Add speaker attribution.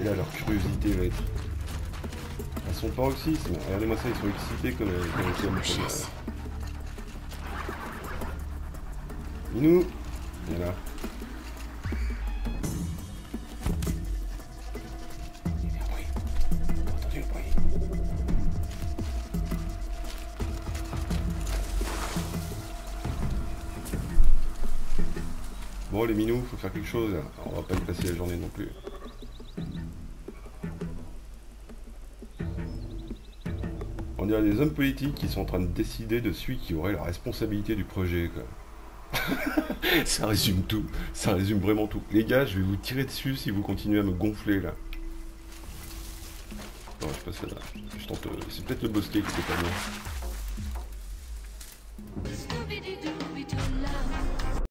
Speaker 1: Et là, leur curiosité va être à son paroxysme. Regardez-moi ça, ils sont excités comme Minou. Voilà. Bon les minous, faut faire quelque chose là. On va pas y passer la journée non plus. On dirait des hommes politiques qui sont en train de décider de celui qui aurait la responsabilité du projet quoi. Ça résume tout, ça résume vraiment tout. Les gars, je vais vous tirer dessus si vous continuez à me gonfler là. Non, je passe là. Je tente. C'est peut-être le bosquet qui était pas bien.